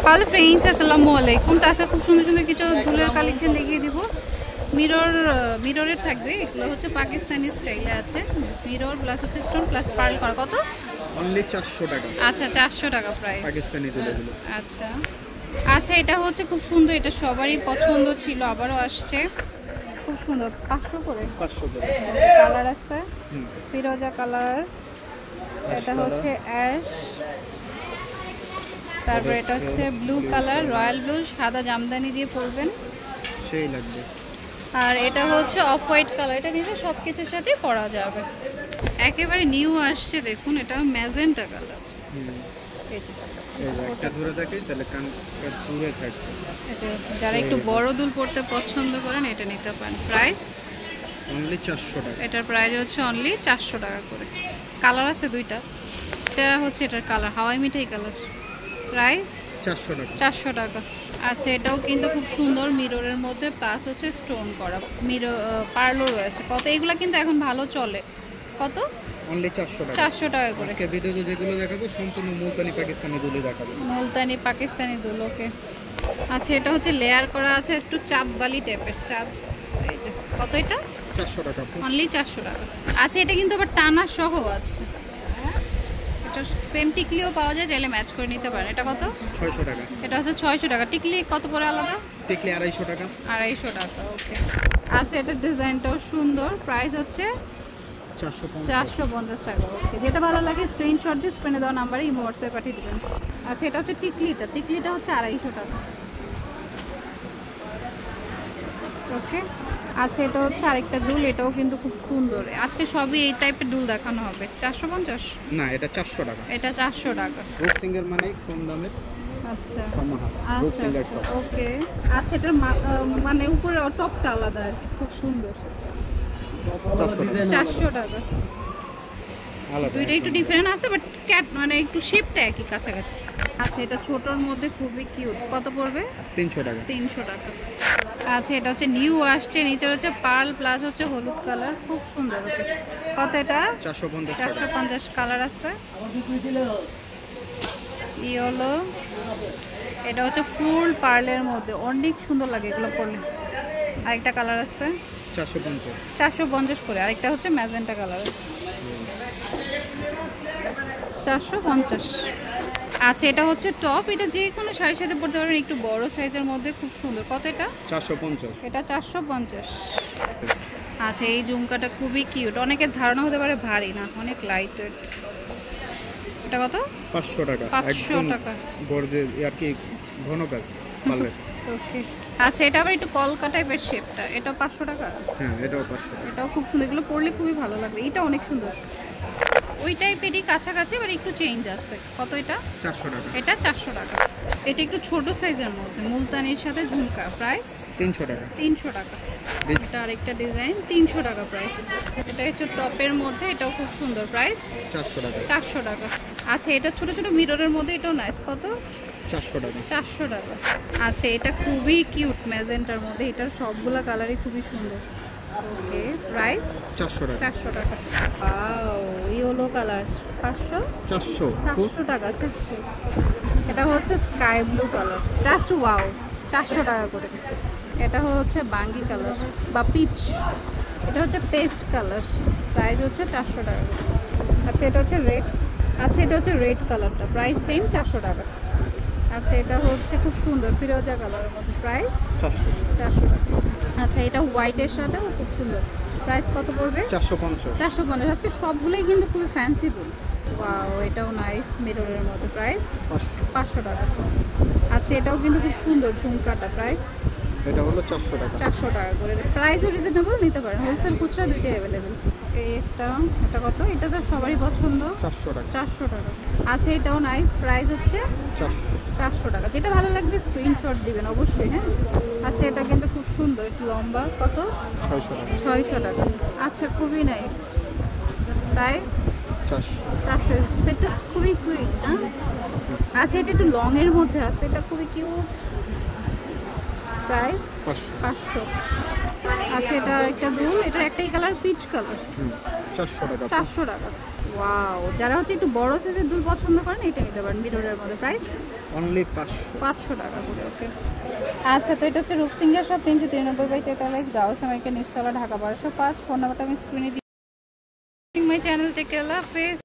Hello friends, আসসালামু আলাইকুম। তো আজকে খুব সুন্দর সুন্দর কিছু দুলের কালেকশন দেখিয়ে দিব। মিররের থাকবে, এগুলো হচ্ছে পাকিস্তানি স্টাইলে আছে। মিরর প্লাস হচ্ছে স্টোন প্লাস পার্ল করা। কত? অনলি 400 টাকা। আচ্ছা, 400 টাকা প্রাইস পাকিস্তানি দুলগুলো। আচ্ছা আচ্ছা, এটা হচ্ছে খুব সুন্দর, এটা সবারই পছন্দ ছিল, আবারও আসছে। খুব সুন্দর, 500 করে। 500 করে। কালার আছে ফিরোজা কালার, এটা হচ্ছে অ্যাশ, তারপর এটা হচ্ছে ব্লু কালার, রয়্যাল ব্লু, সাদা জামদানি দিয়ে পরবেন, সেই লাগবে। আর এটা হচ্ছে অফ হোয়াইট কালার, এটা নিলে সব কিছুর সাথে পরা যাবে। একেবারে নিউ আসছে, দেখুন, এটা ম্যাজেন্টা কালার। একটা ধরে থাকে তাহলে কানটা জুড়ে থাকবে। এটা যারা একটু বড় দুল পরতে পছন্দ করেন এটা নিতে পারেন। প্রাইস অনলি 400 টাকা। এটার প্রাইস হচ্ছে অনলি 400 টাকা করে। কালার আছে দুইটা, এটা হচ্ছে এটার কালার হাওয়াই মিঠাই কালার। প্রাইস 400 টাকা। 400 টাকা। আচ্ছা, এটাও কিন্তু খুব সুন্দর, মিররের মধ্যে প্লাস হচ্ছে স্টোন করা, মিরর পার্লও রয়েছে। কত? এগুলো কিন্তু এখন ভালো চলে। কত? অনলি 400 টাকা। 400 টাকা করে। আজকে ভিডিওতে যেগুলো দেখাবো সম্পূর্ণ মুলতানি পাকিস্তানি দুলই দেখাবো। মুলতানি পাকিস্তানি দুল, ওকে। আচ্ছা, এটা হচ্ছে লেয়ার করা আছে, একটু চাঁদবালি টাইপের চাঁদ। এই যে কত? এটা 400 টাকা। অনলি 400 টাকা। আচ্ছা, এটা কিন্তু আবার টানা সহ আছে, এটা সেম টিকলিও পাওয়া যায়, চাইলে ম্যাচ করে নিতে পারেন। এটা কত? 600 টাকা। এটা হচ্ছে 600 টাকা। টিকলি কত পরে আলাদা? টিকলি 250 টাকা। 250 টাকা, ওকে। আচ্ছা, এটা ডিজাইনটাও সুন্দর, প্রাইস হচ্ছে 450 টাকা, ওকে। যেটা ভালো লাগে স্ক্রিনশট দিয়ে স্ক্রিনে দেওয়া নাম্বারে ইমো হোয়াটসঅ্যাপে পাঠিয়ে দেবেন। আচ্ছা, এটা হচ্ছে টিকলিটা হচ্ছে 250 টাকা, ওকে। আচ্ছা, এটা হচ্ছে আরেকটা দুল, এটাও কিন্তু খুব সুন্দর। আজকে সবই এই টাইপের দুল দেখানো হবে। 450 না, এটা 400 টাকা। এটা 400 টাকা। রূপ সিঙ্গেল মানে কম দামের। আচ্ছা রূপ সিঙ্গেল আচ্ছা, সব। ওকে। আচ্ছা, এটার মানে উপরে টপটা আলাদা আর কি, খুব সুন্দর। 400 টাকা। আলাদা দুইটা একটু ডিফারেন্ট আছে, বাট ক্যাট মানে একটু শেপটা একই, কাছাকাছি। আচ্ছা, এটা ছোটর মধ্যে খুবই কিউট। কত পড়বে? 300 টাকা। 300 টাকা। আচ্ছা, এটা হচ্ছে নিউ আসছে, নিচে হচ্ছে পার্ল প্লাস হচ্ছে হলুদ কালার, খুব সুন্দর। কত এটা? 450 টাকা। 450। কালার আছে ইয়েলো, এটা হচ্ছে ফুল পার্লের মধ্যে, অনেক সুন্দর লাগে এগুলো পরলে। আরেকটা কালার আছে 450। 450 করে। আরেকটা হচ্ছে ম্যাজেন্টা কালার আছে 450। আচ্ছা, এটা হচ্ছে টপ, এটা যে কোনো শাড়ির সাথে পরতে পারবেন, একটু বড় সাইজের মধ্যে, খুব সুন্দর। কত এটা? 450। এটা 450। আচ্ছা, এই ঝুমকাটা খুবই কিউট, অনেকের ধারণা হতে পারে ভারী, না, অনেক লাইট ওয়েট। এটা কত? 500 টাকা। 500 টাকা। বড়দের আর কি ঘন কাজ পারলে। ওকে। আচ্ছা, এটা আবার একটু কলকা টাইপের শেপটা, এটা 500 টাকা। হ্যাঁ, এটাও 500 টাকা। এটাও খুব সুন্দর, এগুলো পরলে খুবই ভালো লাগবে। এটা অনেক সুন্দর, ওই টাইপেরই কাছাকাছি, এবার একটু চেঞ্জ আছে। কত এটা? 400 টাকা। এটা 400 টাকা। এটা একটু ছোট সাইজের মধ্যে, মুলতানির সাথে ঝুমকা। প্রাইস 300 টাকা। 300 টাকা। এটা আরেকটা ডিজাইন, 300 টাকা প্রাইস। এটা হচ্ছে টপের মধ্যে, এটাও খুব সুন্দর। প্রাইস 400 টাকা। 400 টাকা। আচ্ছা, এটা ছোট ছোট মিররের মধ্যে, এটাও নাইস। কত? 400 টাকা। 400 টাকা। আচ্ছা, এটা খুবই কিউট, ম্যাজেন্টার মধ্যে, এটার সবগুলা কালারই খুবই সুন্দর। ওকে, প্রাইস 400 টাকা। 400 টাকা। Wow, yellow colour. 500 400 টাকা। 400। এটা হচ্ছে sky blue colour, just wow, 400 টাকা করে। এটা হচ্ছে বাঙ্গি কালার বা পিচ, এটা হচ্ছে পেস্ট কালার, প্রাইস হচ্ছে 400 টাকা। আচ্ছা, এটা হচ্ছে রেড। আচ্ছা, এটা হচ্ছে রেড কালারটা, প্রাইস সেম 400 টাকা। আচ্ছা, এটা হচ্ছে খুব সুন্দর ফিরোজা কালারের মধ্যে, প্রাইস 400 টাকা। আচ্ছা, এটা হোয়াইটের সাথেও খুব সুন্দর, প্রাইস কত পড়বে? 450। 450। আজকে সবগুলোই কিন্তু খুবই ফ্যান্সি দুল। ওয়াও, এটাও নাইস, মিররের মধ্যে, প্রাইস 500 টাকা। আচ্ছা, এটাও কিন্তু খুব সুন্দর ঝুমকাটা, প্রাইস এটা হলো 400 টাকা। 400 টাকা করে। প্রাইসও রিজনেবল, নিতে পারেন, হোলসেল খুচরা দুইটাই অ্যাভেলেবেল। এটা কত? এটা তো সবারই পছন্দ, 400 টাকা। 400 টাকা। আচ্ছা, এটাও নাইস, প্রাইস হচ্ছে 400 টাকা। যেটা ভালো লাগবে স্ক্রিনশট দিবেন অবশ্যই, হ্যাঁ। আচ্ছা, এটা কিন্তু খুব সুন্দর, একটু লম্বা। কত? 600 টাকা। 600 টাকা। আচ্ছা, খুবই নাইস, প্রাইস 400। সেটা খুবই সুইট, হ্যাঁ। আচ্ছা, এটা একটু লং এর মধ্যে আছে, এটা খুবই কিউট, প্রাইস 500। আচ্ছা, এটা একটা দুল, এটার একটাই কালার, পিচ কালার, 400 টাকা। 400 টাকা। ওয়াও, যারা হচ্ছে একটু বড় সাইজের দুল পছন্দ করেন এটা নিতে পারেন মিররের মধ্যে। প্রাইস অনলি 500 টাকা করে। ওকে আচ্ছা, তো এটা হচ্ছে রূপসিঙ্গার শপ 393/43 গাউস আমেরিকান নিচতলা, ঢাকা 1205। ফোন নাম্বারটা আমি স্ক্রিনে দিই। মাই চ্যানেল, টেক কেয়ার, আল্লাহ হাফেজ।